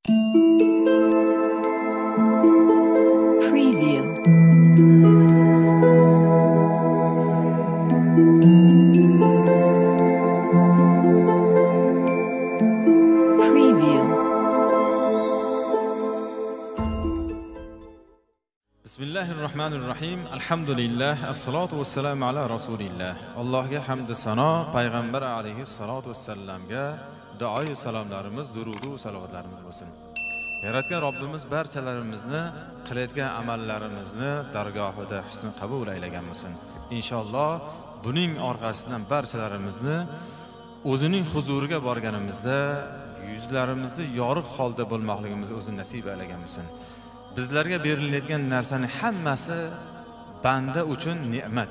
Preview. Preview. Bismillahirrahmanirrahim. Alhamdulillah. Assalatu wassalamu ala rasulillah. Allohga hamd sano, payg'ambar alayhissalatu vassalamga duoyi salomlarimiz, durudu salovatlarimiz bo'lsin. Yaratgan Robbimiz barchalarimizni qilayotgan amallarimizni dargohida husn qabul aylagan bo'lsin. Inshaalloh buning orqasidan barchalarimizni o'zining huzuriga borganimizda yuzlarimizni yorug' holda bo'lmoqligimizni o'zi nasib aylagan bo'lsin. Bizlarga beriladigan narsaning hammasi banda uchun ne'mat.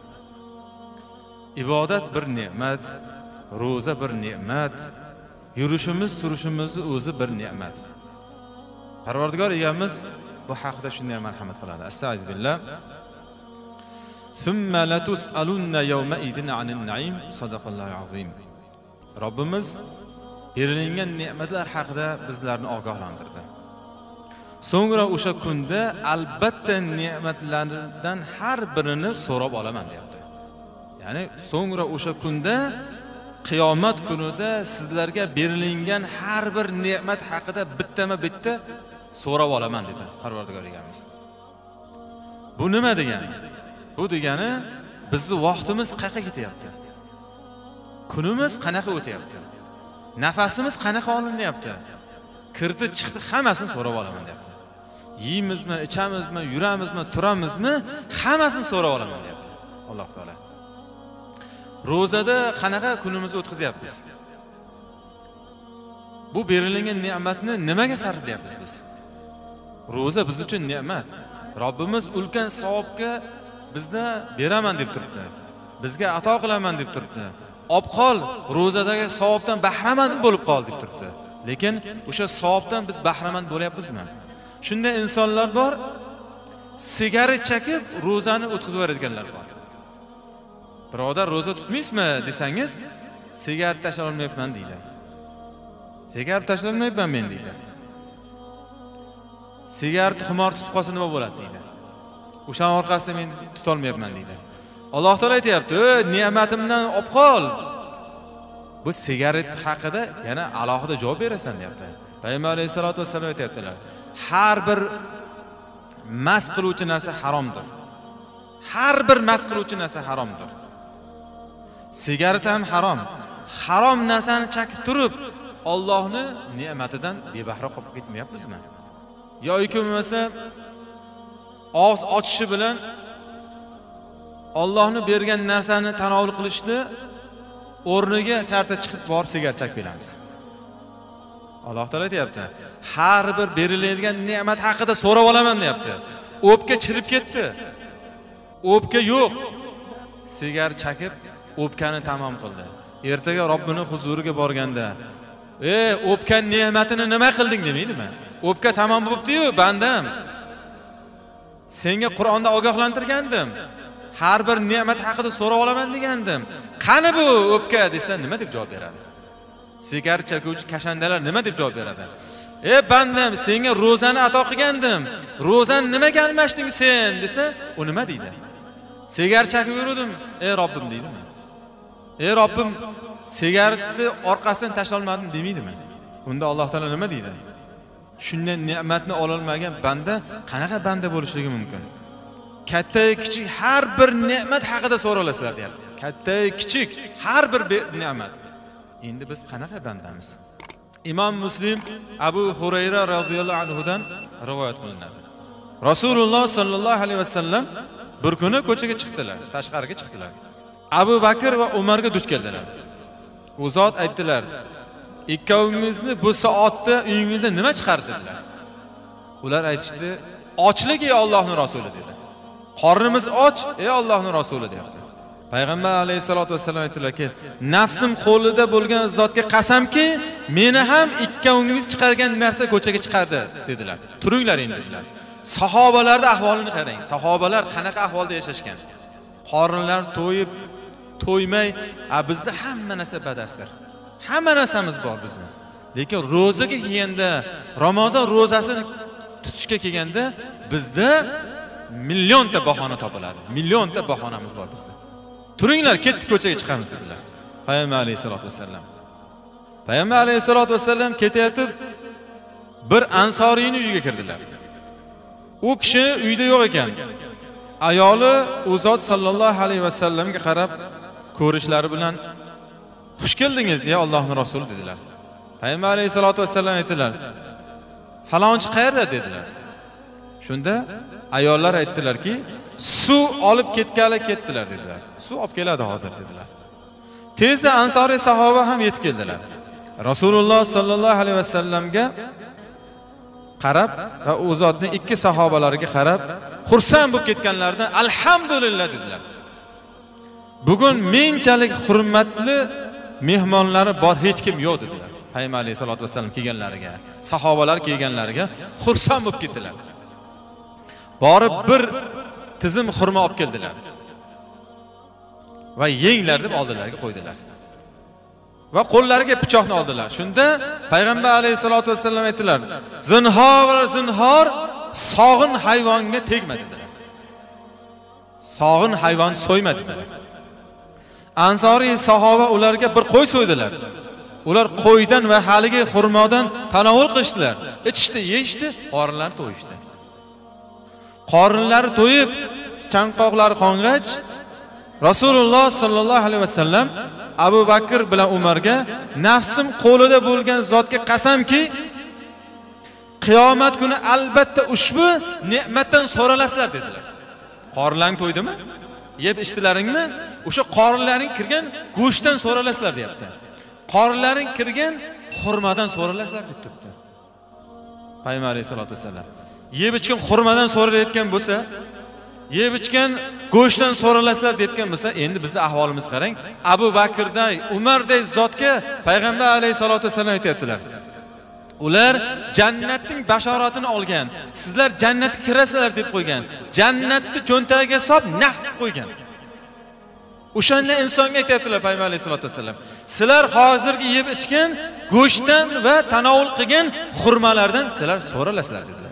Ibodat bir ne'mat, roza bir ne'mat, yurishimiz, turishimizning o'zi bir ne'mat. Parvardigor egamiz bu haqda shunday marhamat qiladi. Astagfirullah. Summa latus'alunna yawma idin 'anil na'im. Sadaqallohu azim. Robbimiz berilingan ne'matlar haqida bizlarni ogohlantirdi. So'ngra o'sha kunda albatta ne'matlardan har birini so'rab olaman deyapti. Ya'ni so'ngra o'sha kunda qiyomat kunida sizlarga berilingan har bir ne'mat haqida bittama-bitta so'rab olaman dedi Parvardigor egamiz. Bu nima degani? Bu degani bizning vaqtimiz qayerga ketyapti? Kunimiz qanaqa o'tyapti? Nafasimiz qanaqa olinyapti? Kirdi, chiqdi hammasini so'rab olaman deyapti. Yeymizmi, ichamizmi, yuramizmi, turamizmi, hammasini so'rab olaman deyapti Alloh taolo. Ro'zada qanaqa kunimizni o'tkazyapmiz? Bu berilgan ne'matni nimaga sarflayapmiz biz? Ro'za biz uchun ne'mat. Robbimiz ulkan savobga bizda beraman deb turibdi. Bizga ato qilaman deb turibdi. Obqol ro'zadagi savobdan bahramand bo'lib qol deb turibdi. Lekin o'sha savobdan biz bahramand bo'lyapmizmi? Shunday insonlar bor, sigaret chekib ro'zani o'tkazib beradiganlar bor. Birodar, ro'za tutmaysizmi desangiz, sigaret tashlab olmayapman deydi. Sigaret tashlab olmayapman men deydi. Sigaret xumor tutib qolsa nima bo'ladi deydi. O'sha orqasida men tuta olmayapman deydi. Alloh taolo aytayapti, ne'matimdan olib qol. Bu sigaret haqida yana alohida javob berasan deyapti. Payg'ambar alayhisolatu vasallam aytayaptilar. Har bir mast qiluvchi narsa haromdir. Har bir mast qiluvchi narsa haromdir. Sigaret ham harom. Harom narsani chakib turib, Allohning ne'matidan bebahra qolib ketmayapmizmi? Yo'ki bo'lmasa og'iz ochishi bilan Allohning bergan narsani tanovul qilishni o'rniga sarta chiqib borib sigaret chakib kelamiz. Alloh taolo aytayapti, har bir beriladigan ne'mat haqida so'rab olaman deyapti. O'pka chirib ketdi. O'pka yo'q. Sigaret chakib o'pkani tamom qildi. Ertaga Robbining huzuriga borganda, o'pka ne'matini nima qilding demaydimi? O'pka tamom bo'libdi-yu, bandam. Senga Qur'onda ogohlantirgandim. Har bir ne'mat haqida so'rab olaman degandim. Qani bu o'pka desa nima deb javob beradi? Sigaret chekuvchi kashandalar nima deb javob beradi? Bandam, senga ro'zani ato qilgandim. Ro'zani nimaga almashding sen desa, u nima deydi? Sigaret chekib yurdim, Robbim deydimi? Robbim, sigaretni orqasidan tashlay olmadim demaydimi? Unda Alloh taolo nima deydi? Shunday ne'matni ola olmagan banda qanaqa banda bo'lishligi mumkin? Katta kichik har bir ne'mat haqida so'ralasizlar deyapti. Katta kichik har bir ne'mat. Endi biz qanaqa bandamiz? Imom Muslim Abu Hurayra radhiyallohu anhu dan rivoyat qilinadi. Rasululloh sallallohu alayhi vasallam bir kuni ko'chaga chiqdilar, tashqariga chiqdilar. Abu Bakr va Umarga duch keldilar. U zot aytdilar: "Ikkovingizni bu soatda uyingizda nima chiqardilar?" Ular aytishdi: "Ochlik ey Allohning rasuli" dedi. "Qornimiz och ey Allohning rasuli" deyapti. Payg'ambar alayhisolatu vasallam aytdilarki, "Nafsim qo'lida bo'lgan zotga qasamki, meni ham ikkovingiz chiqargan narsa ko'chaga chiqardi" dedilar. "Turinglar endi" dedilar. Sahobalarning ahvolini qarang. Sahobalar qanaqa ahvolda yashashgan? Qornlar to'yib, to'ymay, bizda hamma narsa badastir. Hamma narsamiz bor bizning. Lekin ro'zaga kelganda, Ramazon ro'zasini tutishga kelganda bizda millionta bahona topiladi. Millionta bahonamiz bor bizda. Turinglar, ketdik ko'chaga chiqamiz dedilar. Payg'ambar alayhisolatu vasallam. Payg'ambar alayhisolatu vasallam ketayotib bir ansoriyning uyiga kirdilar. U kishi uyda yo'q ekan. Ayoli u zot sallallohu alayhi vasallamga qarab ko'rishlari bilan xush keldingiz ey Allohning rasuli dedilar. Payg'ambar alayhisolatu vasallam aytdilar: "Falonchi qayerda?" dedilar. Shunda ayollar aytdilarki, "Suv olib ketgani ketdilar" dedilar. "Suv olib keladi hozir" dedilar. Tezda ansoriy sahoba ham yetib keldilar. Rasululloh sallallohu alayhi vasallamga qarab va u zotning ikki sahobalariga qarab xursand bo'lib ketganlarida alhamdulillah dedilar. Bugun menchalik hurmatli mehmonlari bor hech kim yo'q dedilar. Payg'ambar alayhisolatu vasallam kelganlariga, sahobalar kelganlariga xursand bo'lib ketdilar. Borib bir tizim xurmo olib keldilar. Va yenglar deb oldilariga qo'ydilar. Va qo'llariga pichoqni oldilar. Shunda Payg'ambar alayhisolatu vasallam aytdilar: "Zinhor sog'in hayvonga tegma" dedilar. Sog'in hayvon so'yma dedilar. Ansoriy sahoba ularga bir qo'y so'ydilar. Ular qo'ydan va haligi xurmodan tanovul qilishdilar. Ichishdi, yeyishdi, qorinlari to'yishdi. Qorinlari to'yib, chanqoqlari qong'ach, Rasululloh sallallohu alayhi vasallam Abu Bakr bilan Umarga nafsim qo'lida bo'lgan zotga qasamki, qiyomat kuni albatta ushbu ne'matdan so'ralasizlar dedilar. Qorinlaring to'ydimi? Yeb ichdilaringmi? O'sha qorinlaring kirgan go'shtdan so'ralasizlar deyapti. Qorinlaring kirgan xurmadan so'ralasizlar deb turibdi. Payg'ambar alayhisolatu vasallam yeb ichgan xurmadan so'ralayotgan bo'lsa, yeb ichgan go'shtdan so'ralasizlar deyotgan bo'lsa, endi bizning ahvolimiz qarang. Abu Bakrday, Umarday zotga Payg'ambar alayhisolatu vasallam aytibdilar. Ular jannatning bashoratini olgan. Sizlar jannatga kirasizlar deb qo'ygan. Jannatni cho'ntagiga solib naqd qo'ygan. O'shanda insonga aytibdilar Payg'ambar alayhisolatu vasallam. Sizlar hozirgi yeb ichgan go'shtdan va tanovul qilgan xurmalardan sizlar so'ralasizlar dedilar.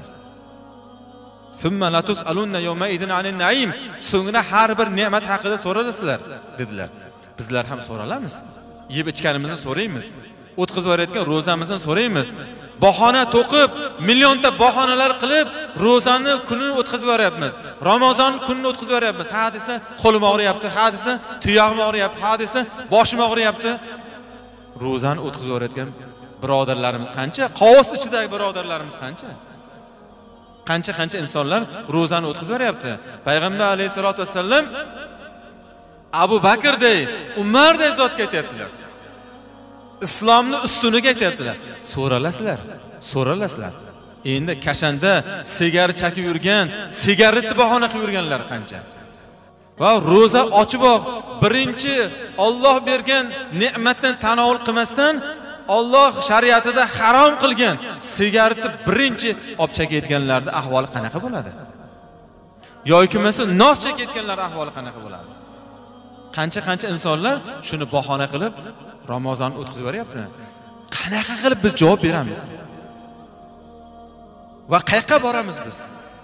Summa latus alunna yawma idin anin naim. So'ngra har bir ne'mat haqida so'ralasizlar dedilar. Bizlar ham so'ralamiz. Yeb ichganimizni so'raymiz. O'tkazib o'rayotgan ro'zamizni so'raymiz. Bahona to'qib, millionta bahonalar qilib, ro'zani kunini o'tkazib o'rayapmiz. Ramazon kunini o'tkazib o'rayapmiz. Ha desa, qo'lim og'riyapti, ha desa, tuyog'im og'riyapti, ha desa, boshim og'riyapti. Ro'zani o'tkazib o'rayotgan birodarlarimiz qancha? Qovos ichidagi birodarlarimiz qancha? Qancha insonlar ro'zani o'tkazib o'rayapti. Payg'ambar alayhisolatu vasallam Abu Bakrday, Umarday zotga aytibdilar. Islomni ustuniga aytibdilar. So'ralasizlar. Endi kashanda sigaret chakib yurgan, sigaretni bahona qilib yurganlar qancha? Va ro'za ochiboq birinchi Alloh bergan ne'matdan tanovul qilmasdan Alloh shariatida harom qilgan sigaretni birinchi olib chekayotganlarning ahvoli qanaqa bo'ladi? Yoki bo'lmasa nos chekayotganlar ahvoli qanaqa bo'ladi? Qancha insonlar shuni bahona qilib Ramazonni o'tkazib beryapti. Qanaqa qilib biz javob beramiz? Va qayerga boramiz biz?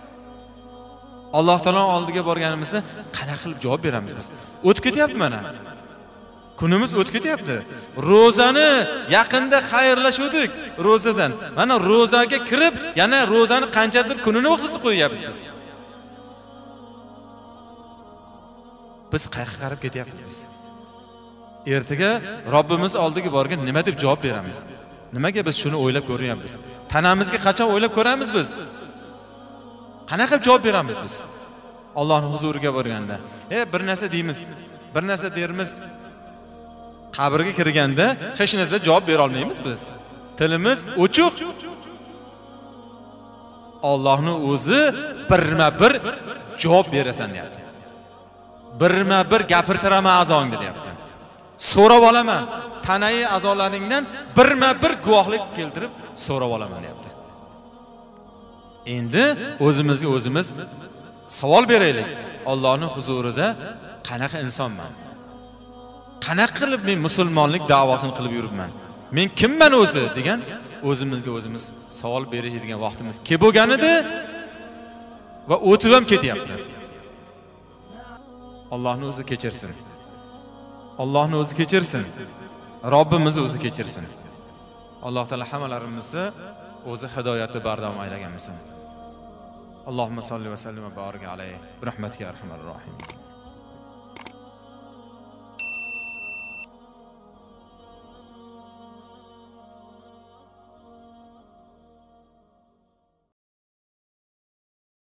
Alloh taolo oldiga borganimizda qanaqa qilib javob beramiz biz? O'tib ketyapti mana. Kunimiz o'tib ketyapti. Ro'zani yaqinda xayrlashuvdik ro'zadan. Mana ro'zaga kirib, yana ro'zani qanchadir kunini o'tkazib qo'yapmiz biz. Biz qayerga qarab ketyapmiz biz? Ertaga Robbimiz oldiga borgan nima deb javob beramiz? Nimaga biz shuni o'ylab ko'ryapmiz? Tanamizga qachon o'ylab ko'ramiz biz? Qanaqa qilib javob beramiz biz? Allohning huzuriga borganda. Bir narsa deymiz, bir narsa dermiz. Qabrga kirganda hech narsa javob bera olmaymiz biz. Tilimiz o'chuq. Allohning o'zi birma-bir javob berasan deyapti. Birma-bir gapirtiraman a'zongni deyapti. So'rab olaman. Tanai a'zolaringdan birma-bir guvohlik keltirib so'rab olaman deyapti. Endi o'zimizga o'zimiz savol beraylik. Allohning huzurida qanaqa insonman? Qanaqa qilib men musulmonlik da'vosini qilib yuribman? Men kimman o'zi degan o'zimizga o'zimiz savol berishadigan vaqtimiz kelib bo'lgan edi va o'tib ham ketyapti. Allohning o'zi kechirsin. Allohning o'zi kechirsin. Robbimiz o'zi kechirsin. Alloh taolo hammalarimizni o'zi hidoyatda bardam aylagan bo'lsin. Allohumma solli va sallim va barik alayhi bi rahmatika arhamar rohim.